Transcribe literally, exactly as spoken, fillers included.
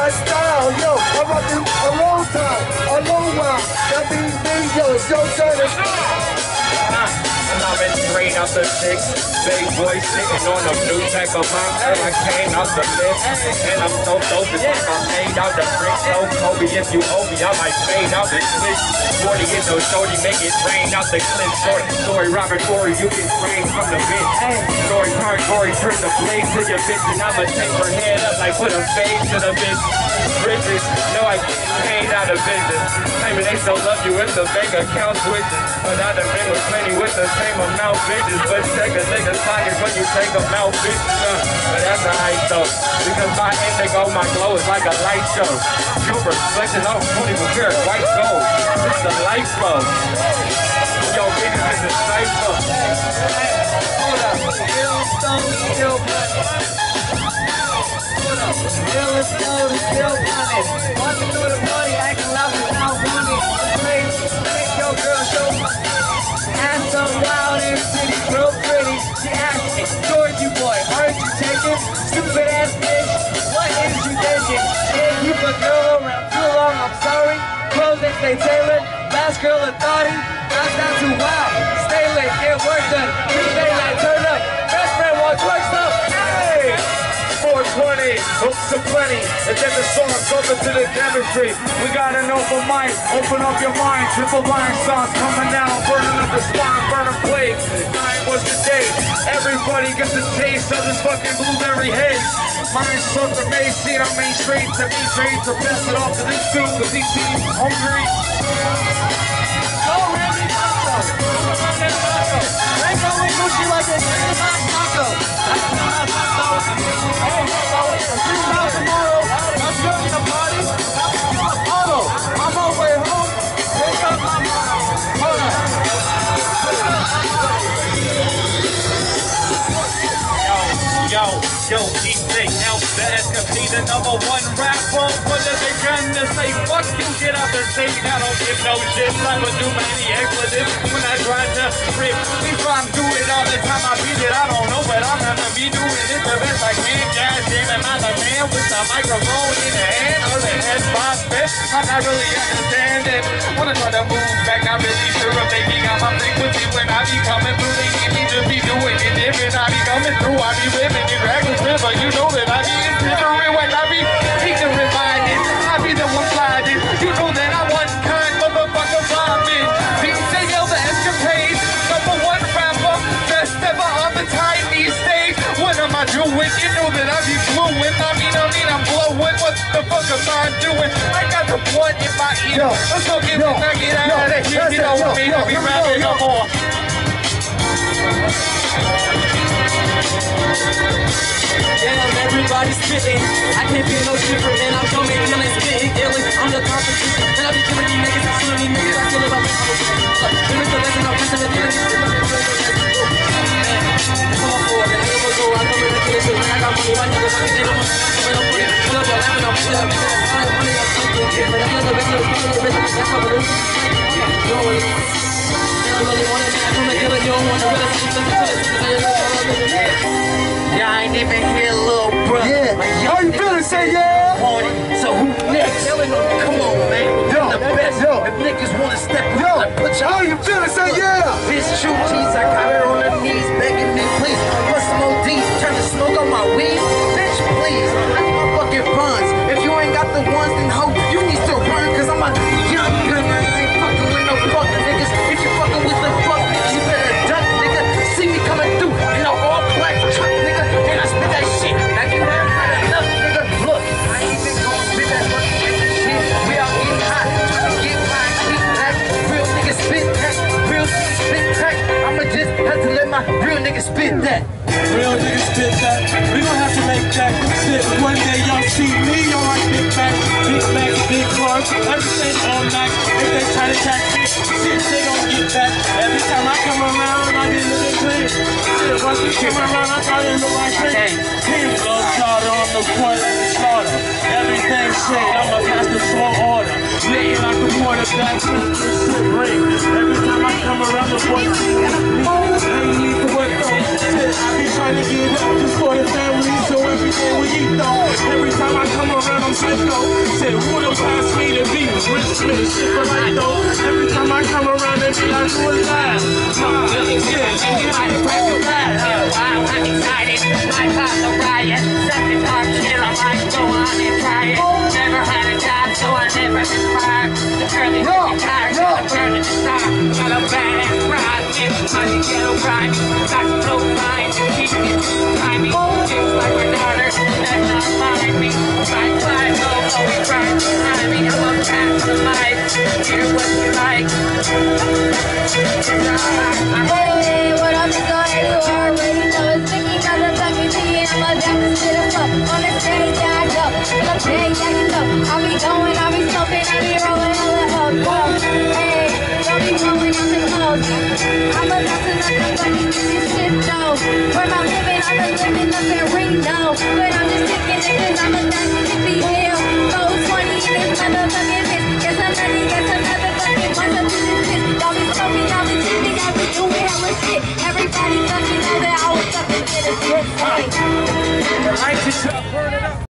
my style, yo. I'm rocking a long time, a long while. That means me, yo, it's your turn. I've been straight out the six, big boy sitting on a new type of mindset. I came out the lift, and I'm so dope as if I'm made out the brick. So Kobe, if you owe me, I might fade out the switch. forty is no shorty, make it rain out the clip. Short story, Robert Corey, you get framed from the bitch. Story turn, Corey, turn the blade to your bitch, and I'ma take her head up like put a fade to the bitch. Bridges, no, I get paid out of business. Claiming they still love you if the bank account switches. But I done been with plenty with the same amount bitches. But check a nigga's pockets when you take them out bitches. Uh, but that's a hype though. Because my indigo, my glow is like a light show. Super reflecting off twenty-four karat white gold. It's the light flow. Yo, niggas is a cipher. Hold up. Still stone, still Still is still, still running. Walking through the party, acting loud without running. Make, make your girl show my ass so wild and city, real pretty. She asked me, George, you boy, aren't you taking? Stupid ass bitch, what is you thinking? Yeah, keep a girl around too long, I'm sorry. Clothes that stay tailored, last girl authority. That's not too wild. Stay late, get work done. You stay late, turn up. Best friend wants work stuff. Hey! four twenty, hooks are plenty. It's just a song, open to the chemistry. We got an open mind, open up your mind. Triple line sauce coming down, burning up the spine, burning plates. Nine was the day. Everybody gets a taste of this fucking blueberry haze. Mine's from the Main Street, I'm Main Street to Main Street to pass it off to these two, cause these teams hungry. Go, Randy Taco. Ain't going Gucci like a hot taco. That's a hot taco. Hey, so three miles tomorrow. I'm still in the party. I'm auto. I'm on my way home. Pick up my mom. Hold on. Yo, yo, D J L, the S M C, the number one rapper. What does they come to say? Fuck you, get out the stage. I don't give no shit. I would do many expletives when I try to rip. These rhymes do it all the time. I beat it, I don't know, but I'm gonna be doing it the best I can. God damn it, I'm the man with the microphone in the hand. Or the head boss bitch. I'm not really understanding. Wanna try to move back, I'm really sure I'm making out my frequency when I be coming through. They need me to be doing it different. I be coming through, I be living. But you know that I be inspiring when I be teaching reminded. I be the one sliding. You know that I one kind motherfucker vibing. D J L, the escapade, number one rapper, best ever on the tiny stage. What am I doing? You know that I be fluent. I mean, I mean, I'm blowing. What the fuck am I doing? I got the blood in my ear. Let's go get this nugget out of here. You know what I mean? I be rapping no more. Damn, everybody's spitting. I can't be no different, man. I'm coming in and spitting illy. I'm the competition, and I be killing these niggas. I'm killing these niggas. I kill it by my house. There is the lesson I'm missing the theory. It's on my floor, man. I never go. I come in and kill shit. I got money. My niggas, I can get them. I'm money. Pull up your lamp and I'm picking up. I have money. I'm thinking. But I'm not the best of the best. That's how it is. You know what it is. I really want it, man. I come and kill it. You don't want to really see it. Yeah, I ain't even here, little bro. Yeah. Like, How you feeling? Say yeah. So who next? Come on, man. Yo, the best. yo. If niggas wanna step up, Yo, like, put your how you feeling? Say yeah. Bitch, true cheese. I got her on her knees, begging me, please. Put some O D, turn the smoke on my weed. Bitch, please. That's my fucking runs. If you ain't got the ones, then hope you need to run. Cause I'm a young gun. I ain't fucking with no fuck niggas. If you fucking with the fuck niggas, you better duck, nigga. See me coming through in the all black truck, nigga. And I spit that shit. Now you never had enough, nigga. Look, I ain't even gonna spit that fucking shit. We out getting hot, trying to get my heat back. Real niggas spit that. Real niggas spit that. I'ma just have to let my real niggas spit that. Real niggas spit that. We gon' have to make that shit. One day y'all see me on my big back. Big back, big cars, everything all night. If they try to catch me, shit, they gon' get that. Every time I come around, I get looking clean. Shit, once you come around, I try to look like clean. Team blow charter on the court like a slaughter. Everything shade, I'ma pass the slow order. Laying like a quarterback, shit ring. Every time I come around, the boys see me. Ain't need to work though. Shit, I be trying to get up just for the family, so everything we eat though. Every time I come around, I'm so psycho. Said, water pass me to be rich, rich, shit for life though. Every time I come around, they be like, who is that? Nah, yeah, and you might have cracked your back. Wow, I'm excited. I got the riot. Something talk shit, I might go on and try it. Never had a job, so I never been fired. The girl is getting tired, so I'm turning the star. Got a badass ride, and money ghetto rhyme. Got some no mind, keep it timing. Just like my daughter, that's not mine. Me, I try to go, always trying to find me. I'm a cat for the mic. Hear what you like. Hey, what up, it's all you already know. It's Vicky, motherfucking G, and I'm about to spit a fuck. On the stage, I go. On the stage, I can go. I'll be going, I'll be smoking, I'll be rolling all the up. Whoa, hey, don't be rolling on the clothes. I'm a nothing, nothing, fucking this shit, though. Where I'm living, I'm a living up in Reno. But I'm just kicking it, cause I'm a dynasty.